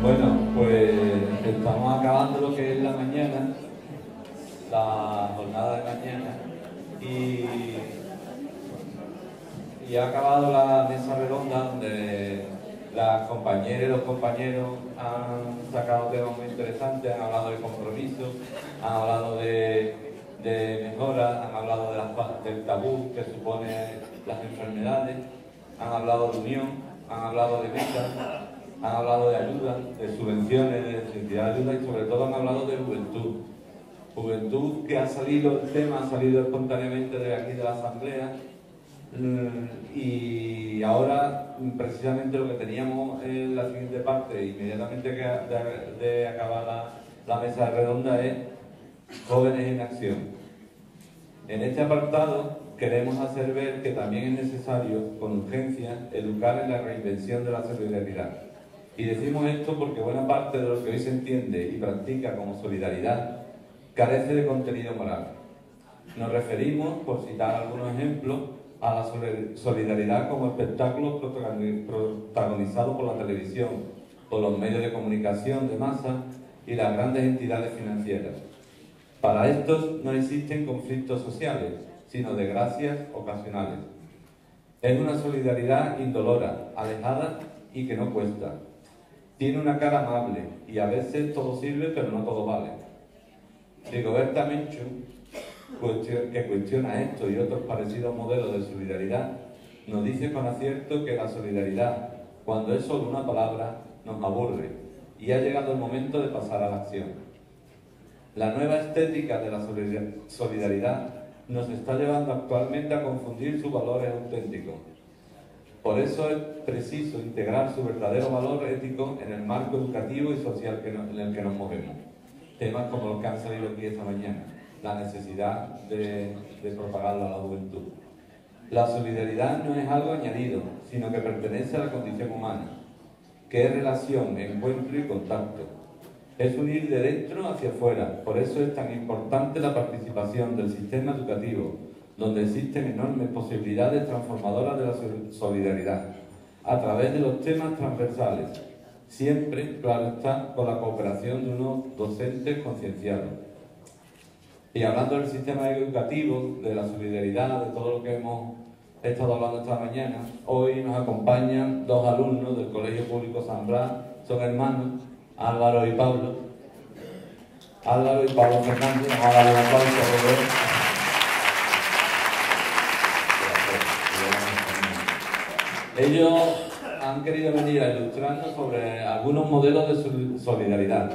Bueno, pues estamos acabando lo que es la mañana, la jornada de mañana, y ha acabado la mesa redonda donde las compañeras y los compañeros han sacado temas muy interesantes, han hablado de compromiso, han hablado de mejora, han hablado del tabú que supone las enfermedades, han hablado de unión, han hablado de metas, han hablado de ayuda, de subvenciones, de necesidad de ayuda y sobre todo han hablado de juventud. Juventud que ha salido, el tema ha salido espontáneamente de aquí de la asamblea y ahora precisamente lo que teníamos en la siguiente parte, inmediatamente de acabar la mesa redonda, es jóvenes en acción. En este apartado queremos hacer ver que también es necesario, con urgencia, educar en la reinvención de la solidaridad. Y decimos esto porque buena parte de lo que hoy se entiende y practica como solidaridad carece de contenido moral. Nos referimos, por citar algunos ejemplos, a la solidaridad como espectáculo protagonizado por la televisión, por los medios de comunicación de masa y las grandes entidades financieras. Para estos no existen conflictos sociales, sino desgracias ocasionales. Es una solidaridad indolora, alejada y que no cuesta. Tiene una cara amable y a veces todo sirve pero no todo vale. Rigoberta Menchú, que cuestiona esto y otros parecidos modelos de solidaridad, nos dice con acierto que la solidaridad, cuando es solo una palabra, nos aburre y ha llegado el momento de pasar a la acción. La nueva estética de la solidaridad nos está llevando actualmente a confundir sus valores auténticos. Por eso es preciso integrar su verdadero valor ético en el marco educativo y social en el que nos movemos. Temas como los que han salido aquí esta mañana, la necesidad de propagarlo a la juventud. La solidaridad no es algo añadido, sino que pertenece a la condición humana, que es relación, encuentro y contacto. Es unir de dentro hacia afuera, por eso es tan importante la participación del sistema educativo, donde existen enormes posibilidades transformadoras de la solidaridad, a través de los temas transversales, siempre, claro está, con la cooperación de unos docentes concienciados. Y hablando del sistema educativo, de la solidaridad, de todo lo que hemos estado hablando esta mañana, hoy nos acompañan dos alumnos del Colegio Público San Blas, son hermanos, Álvaro y Pablo. Álvaro y Pablo Fernández, vamos a darle un aplauso a los dos. Ellos han querido venir a ilustrarnos sobre algunos modelos de solidaridad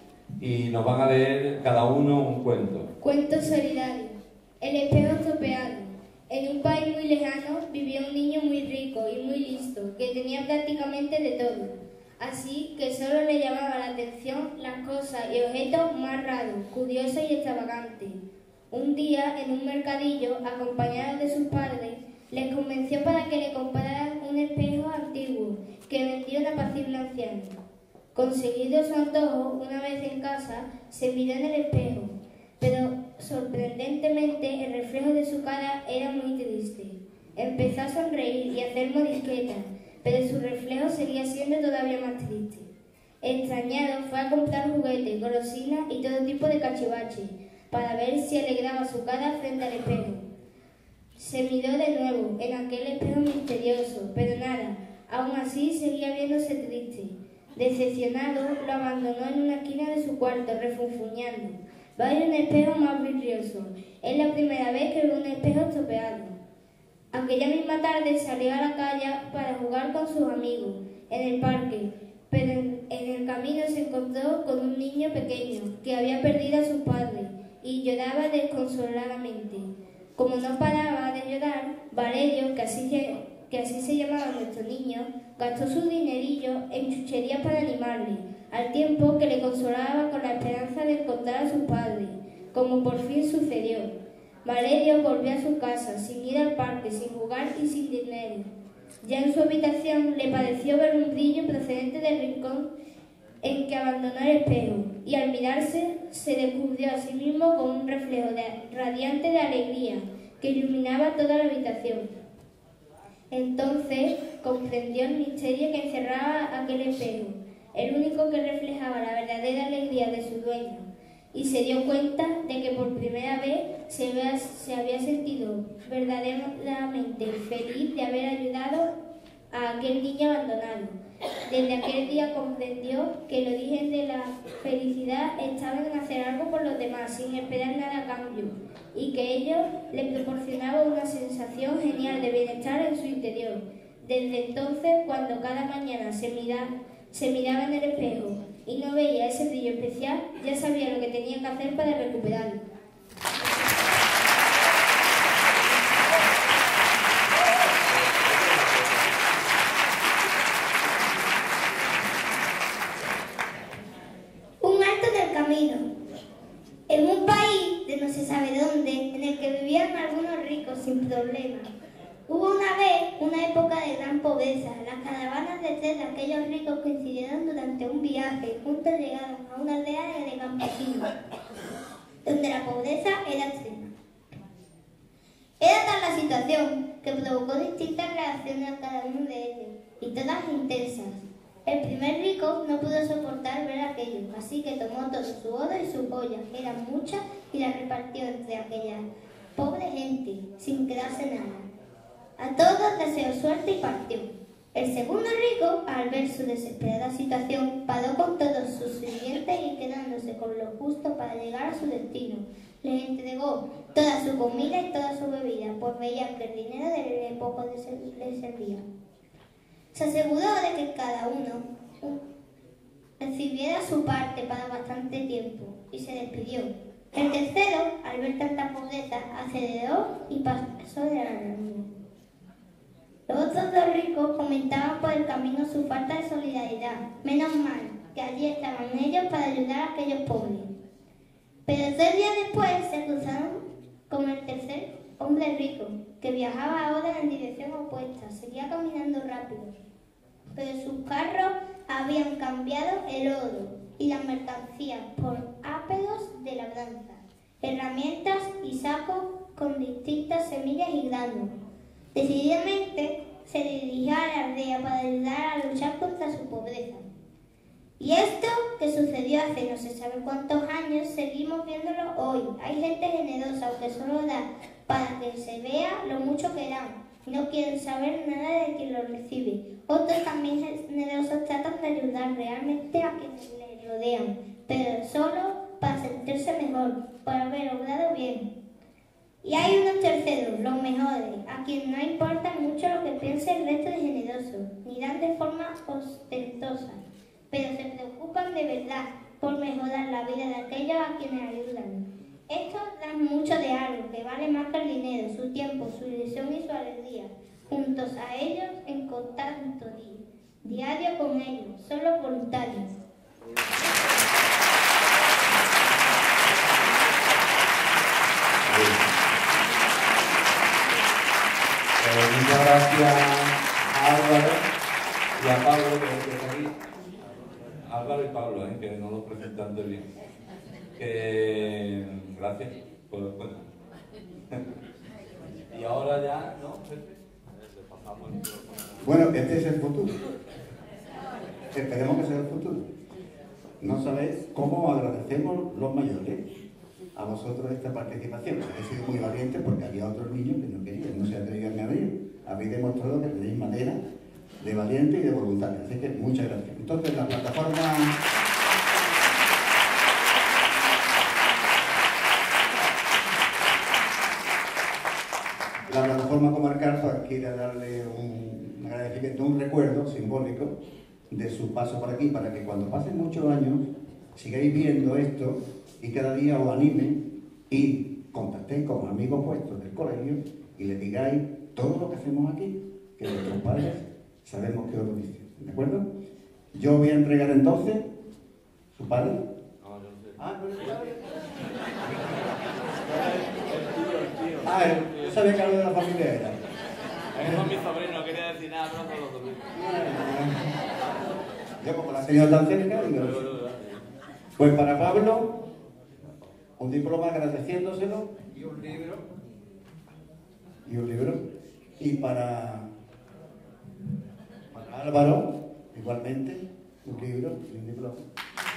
y nos van a leer cada uno un cuento. Cuento solidario. El espejo estropeado. En un país muy lejano vivía un niño muy rico y muy listo, que tenía prácticamente de todo. Así que solo le llamaba la atención las cosas y objetos más raros, curiosos y extravagantes. Un día, en un mercadillo, acompañado de sus padres, les convenció para que le compraran un espejo antiguo que vendía una apacible anciana. Conseguido su antojo, una vez en casa, se miró en el espejo, pero sorprendentemente el reflejo de su cara era muy triste. Empezó a sonreír y a hacer morisquetas, pero su reflejo seguía siendo todavía más triste. Extrañado, fue a comprar juguetes, golosinas y todo tipo de cachivaches, para ver si alegraba su cara frente al espejo. Se miró de nuevo en aquel espejo misterioso, pero nada, aún así seguía viéndose triste. Decepcionado, lo abandonó en una esquina de su cuarto, refunfuñando. Vaya un espejo más vidrioso. Es la primera vez que veo un espejo estropeado. Aquella misma tarde salió a la calle para jugar con sus amigos en el parque, pero en el camino se encontró con un niño pequeño que había perdido a sus padres y lloraba desconsoladamente. Como no paraba de llorar, Valerio, que así se llamaba nuestro niño, gastó su dinerillo en chucherías para animarle, al tiempo que le consolaba con la esperanza de encontrar a sus padres, como por fin sucedió. Valerio volvió a su casa, sin ir al parque, sin jugar y sin dinero. Ya en su habitación le pareció ver un brillo procedente del rincón en que abandonó el espejo, y al mirarse se descubrió a sí mismo con un reflejo radiante de alegría que iluminaba toda la habitación. Entonces comprendió el misterio que encerraba aquel espejo. el único que reflejaba la verdadera alegría de su dueño, y se dio cuenta de que por primera vez se había sentido verdaderamente feliz de haber ayudado a aquel niño abandonado. Desde aquel día comprendió que el origen de la felicidad estaba en hacer algo por los demás sin esperar nada a cambio, y que ello le proporcionaba una sensación genial de bienestar en su interior. Desde entonces, cuando cada mañana se miraba en el espejo y no veía ese brillo especial, ya sabía lo que tenía que hacer para recuperarlo. Un alto en el camino. En un país de no se sabe dónde, en el que vivían algunos ricos sin problemas, hubo una vez una época de gran pobreza. Las caravanas de tres de aquellos ricos coincidieron durante un viaje y juntos llegaron a una aldea de campesinos, donde la pobreza era extrema. Era tal la situación que provocó distintas reacciones a cada uno de ellos, y todas intensas. El primer rico no pudo soportar ver aquello, así que tomó todo su oro y sus joyas, que eran muchas, y las repartió entre aquella pobre gente, sin quedarse nada. A todos deseó suerte y partió. El segundo rico, al ver su desesperada situación, pagó con todos sus sirvientes y quedándose con lo justo para llegar a su destino, les entregó toda su comida y toda su bebida, pues veía que el dinero de poco le servía. Se aseguró de que cada uno recibiera su parte para bastante tiempo y se despidió. El tercero, al ver tanta pobreza, aceleró y pasó de largo. Los otros dos ricos comentaban por el camino su falta de solidaridad. Menos mal que allí estaban ellos para ayudar a aquellos pobres. Pero 3 días después se cruzaron con el tercer hombre rico, que viajaba ahora en dirección opuesta. Seguía caminando rápido, pero sus carros habían cambiado el oro y las mercancías por áperos de labranza, herramientas y sacos con distintas semillas y granos. Decididamente se dirigió a la aldea para ayudar a luchar contra su pobreza. Y esto, que sucedió hace no se sabe cuántos años, seguimos viéndolo hoy. Hay gente generosa, aunque solo da para que se vea lo mucho que dan. No quieren saber nada de quien lo recibe. Otros también generosos tratan de ayudar realmente a quienes les rodean, pero solo para sentirse mejor, por haber obrado bien. Y hay unos terceros, los mejores, a quienes no importa mucho lo que piense el resto de generosos, ni dan de forma ostentosa, pero se preocupan de verdad por mejorar la vida de aquellos a quienes ayudan. Estos dan mucho de algo que vale más que el dinero, su tiempo, su ilusión y su alegría. Juntos a ellos en contacto diario con ellos, son los voluntarios. Muchas gracias a Álvaro y a Pablo, que está aquí. Álvaro y Pablo, que no los presentan bien. Gracias por el cuento. Y ahora ya, ¿no? Pasamos el micrófono. Bueno, este es el futuro. Esperemos que sea el futuro. No sabéis cómo agradecemos los mayores a vosotros esta participación. He sido muy valiente porque había otros niños que no querían, no se atrevían a venir. Habéis demostrado que tenéis madera de valiente y de voluntario. Así que muchas gracias. Entonces, la plataforma comarcal pues, quiere darle un agradecimiento, un recuerdo simbólico de su paso por aquí, para que cuando pasen muchos años sigáis viendo esto y cada día os anime y contactéis con amigos vuestros del colegio y le digáis todo lo que hacemos aquí, que nuestros padres sabemos que os lo dicen. ¿De acuerdo? Yo voy a entregar entonces su padre. No, yo no sé. Ah, no es padre. Yo sabía que algo de la familia era. Es mi sobrino, no quería decir nada, pero no lo domino. Yo como la he tenido tan cerca, digo, pues para Pablo, un diploma agradeciéndoselo y un libro. Y para Álvaro, igualmente, un libro y un diploma.